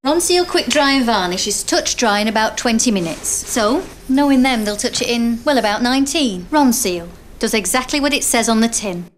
Ronseal Quick Dry and Varnish is touch dry in about 20 minutes. So, knowing them, they'll touch it in, well, about 19. Ronseal does exactly what it says on the tin.